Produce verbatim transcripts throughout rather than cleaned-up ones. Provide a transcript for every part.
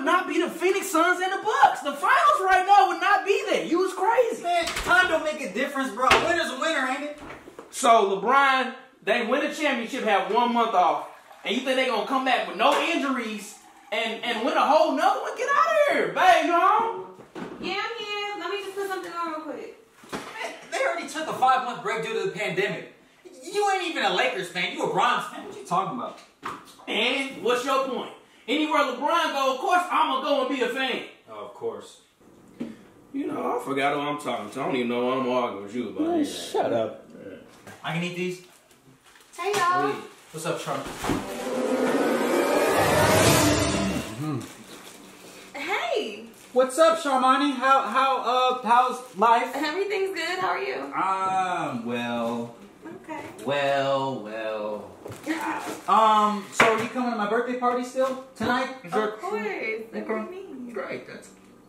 would not be the Phoenix Suns and the Bucks. The finals right now would not be there. You was crazy. Man, time don't make a difference, bro. A winner's a winner, ain't it? So LeBron, they win the championship, have one month off, and you think they're gonna come back with no injuries and, and win a whole nother one? Get out of here, babe, you home? Yeah, I'm here. Let me just put something on real quick. Man, they already took a five-month break due to the pandemic. You ain't even a Lakers fan. You a Bronx fan. What you talking about? And what's your point? Anywhere LeBron go, of course I'm gonna go and be a fan. Oh, of course. You know, I forgot who I'm talking to. I don't even know what I'm arguing with you about. Man, shut up. I can eat these. Hey, y'all. What's up, Charlotte? Hey. What's up, Sharmani? How how uh how's life? Everything's good. How are you? Um, well, Okay. well, well. um, so are you coming to my birthday party still tonight? Is there- Of course. What do you mean? Great. That's.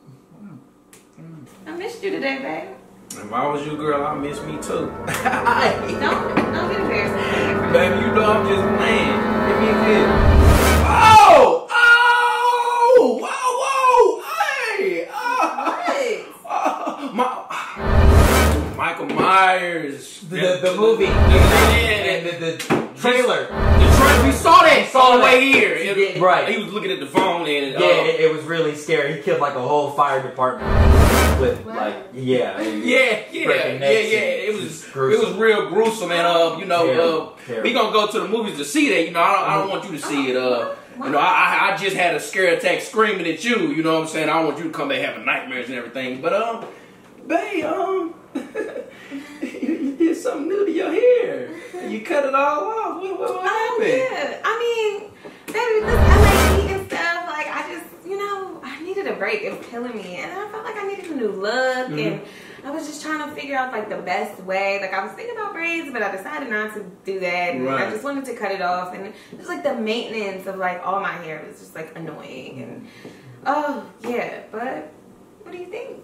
I missed you today, babe. If I was you, girl, I miss me too. Don't, don't get embarrassed. Baby, you know I'm just playing. Give me a kiss. Oh! Oh! Whoa, whoa! Hey! Oh! Oh, my, Michael Myers. The, the, the movie. The, And the, the trailer. The trailer. We saw that saw all the way that. here. It- Yeah, right. He was looking at the phone and Yeah, uh, it, it was really scary. He killed like a whole fire department with What? like yeah. Yeah, yeah, breaking yeah, necks yeah. and It was just it gruesome. was real gruesome, and uh, you know, Terrible, uh, terrible. we gonna go to the movies to see that. You know, I don't, I don't want you to see it. Uh, you know, I, I I just had a scare attack screaming at you. You know what I'm saying? I don't want you to come back having nightmares and everything. But um, babe, um, you, you did something new to your hair. You cut it all off. What, what, what Oh, happened? yeah. I mean, baby, this L A heat and stuff, like, I just, you know, I needed a break. It was killing me. And I felt like I needed a new look. Mm-hmm. And I was just trying to figure out, like, the best way. Like, I was thinking about braids, but I decided not to do that. And Right. I just wanted to cut it off. And just, like, the maintenance of, like, all my hair was just, like, annoying. And, oh, yeah. But what do you think?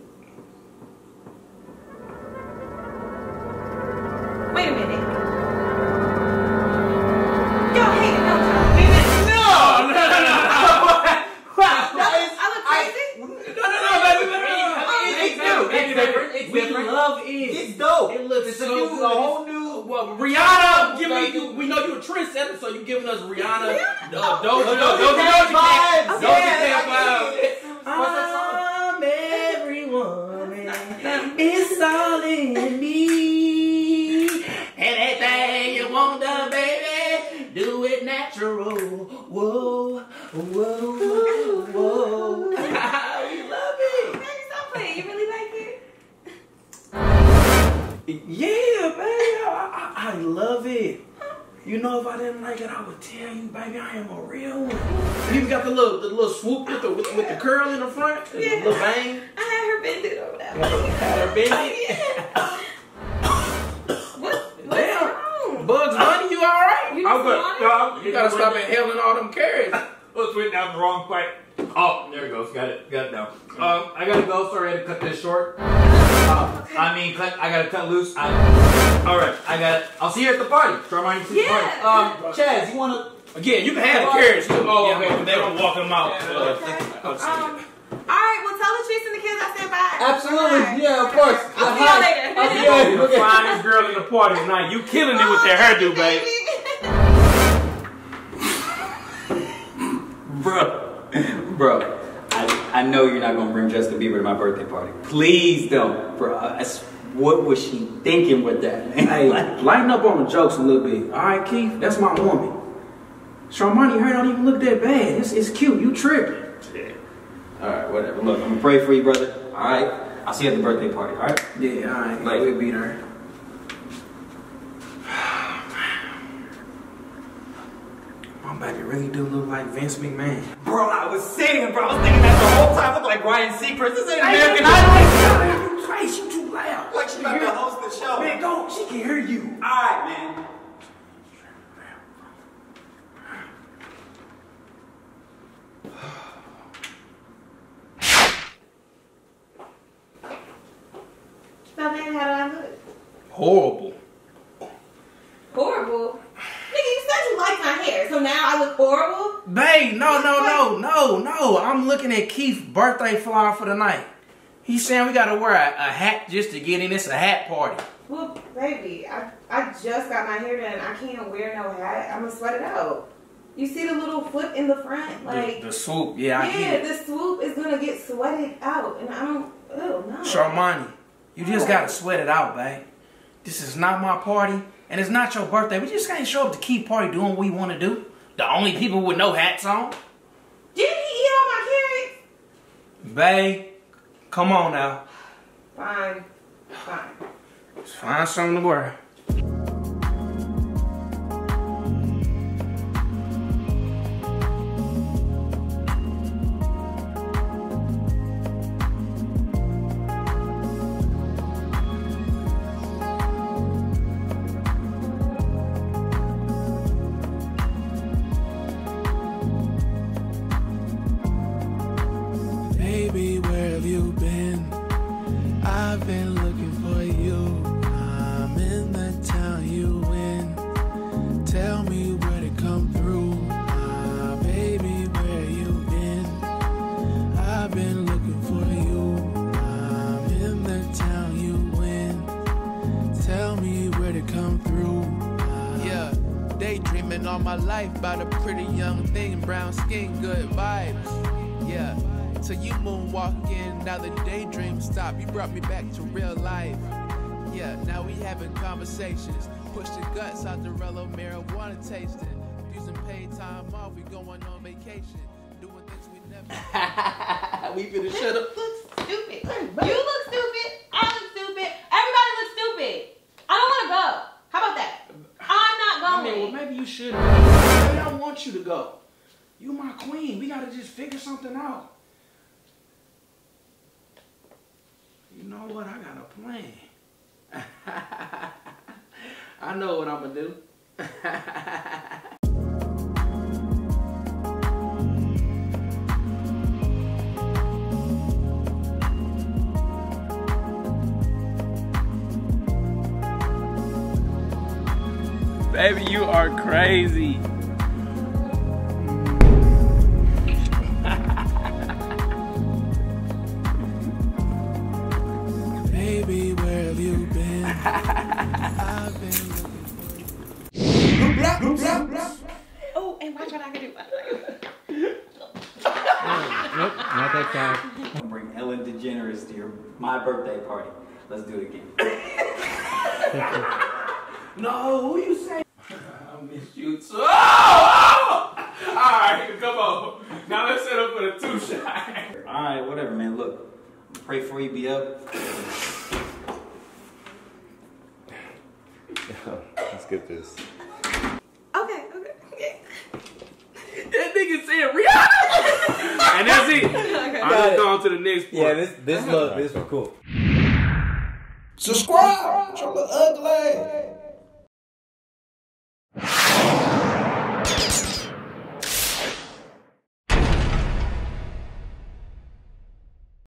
Wait a minute. Y'all hate it, don't y'all? Wait a minute. No, no, no, no, no. I look crazy? No, no, no, baby, no, no, no. It's new. It's different. It's We different. love it. It's dope. It looks It's so a new, good. a whole new. Well, Rihanna, give me. You, we know you're a trendsetter, so you giving us Rihanna, uh, Doja, Doja Doja, Cat Doja Cat, vibes. Doja Yeah, Cat I vibes. What's that I'm every woman. It's all in me. Anything you want done, baby, do it natural. Whoa, whoa, whoa. We love it. Baby, stop playing. You really like it? Yeah, baby, I, I, I love it. You know, if I didn't like it, I would tell you, baby, I am a real one. You got the little, the little swoop with the with, with the curl in the front, the Yeah. little bang. I had her bend it over there. Had her bend Oh, it. yeah. What? What's Damn. wrong? Bugs Bunny, you all right? You I'm just good. want it? No, You gotta stop inhaling all them carrots. Let's went down the wrong way. Oh, there it goes. Got it. Got it now. Um, I gotta go. Sorry, I had to cut this short. Uh, I mean, cut. I gotta cut loose. I, all right. I got it. I'll see you at the party. Sharmani, see you at the Yeah. party. Um, Chaz, you wanna? Again, you can have the carrots too. Oh, Yeah, okay. but they don't walk them out. Yeah, Uh, Okay. let's see. Um, alright, well tell Latrice and the kids I said bye. Absolutely. Bye. Yeah, of course. I'll see y'all later. I'll see you You're the later. finest girl in the party tonight. You killing it with that hairdo, babe. Bro, bro, I, I know you're not gonna bring Justin Bieber to my birthday party. Please don't, bro. I, I, what was she thinking with that, man? Hey, lighten up on the jokes a little bit. All right, Keith, that's my woman. Sharmani, her don't even look that bad. It's, it's cute. You tripping. Yeah. All right, whatever. Look, I'm gonna pray for you, brother. All right. I'll see you at the birthday party. All right. Yeah, all right. Like- We'll be there. My baby really do look like Vince McMahon. Bro, I was saying, bro. I was thinking that the whole time. Look like Ryan Seacrest. This ain't American Idol. Idol. You crazy? You too loud. Like she about to host the show. Man, go. She can hear you. All right, man. So then how do I look? Horrible. Horrible? Nigga, you said you liked my hair, so now I look horrible? Babe, no, no, no, no, no. No, I'm looking at Keith's birthday flyer for the night. He's saying we gotta wear a, a hat just to get in. It's a hat party. Well, baby, I, I just got my hair done. I can't wear no hat. I'm gonna sweat it out. You see the little flip in the front? Like The, the swoop, yeah, I yeah, get it. the swoop is gonna get sweated out. And I don't, oh, no. Sharmani, you just gotta sweat it out, babe. This is not my party, and it's not your birthday. We just can't show up to Keith party doing what we want to do. The only people with no hats on. Didn't he eat all my carrots? Babe, come on now. Fine, fine. Let's find something to wear. Baby, where have you been? I've been looking for you. I'm in the town you in. Tell me where to come through. Ah, baby, where you been? I've been looking for you. I'm in the town you in. Tell me where to come through. Ah, yeah, daydreaming all my life about a pretty young thing, brown skin, good vibes. Yeah. So you moonwalking, now the daydream stopped. You brought me back to real life. Yeah, now we having conversations. Push the guts out the Rello, marijuana tasting. Using paid time off, we going on vacation. Doing things we never. We finna shut up. You look stupid. You look stupid. I look stupid. Everybody looks stupid. I don't want to go. How about that? I'm not I mean, going. well, maybe you should. Maybe I don't want you to go. You my queen. We gotta just figure something out. You know what? I got a plan. I know what I'm gonna do. Baby, you are crazy. Baby, where have you been? I've been looking for you. Oh, and watch what I can do. Nope, not that time. I'm gonna bring Ellen DeGeneres to your my birthday party. Let's do it again. No, who you say? I miss you too. Oh! Oh! All right, come on. Now let's set up for the two shot. All right, whatever, man. Look, pray for you, be up. Let's get this. Okay, okay. That nigga said Rihanna. And that's it. Okay. I'm just going to the next part. Yeah, this this look this was cool. Subscribe. Show the ugly.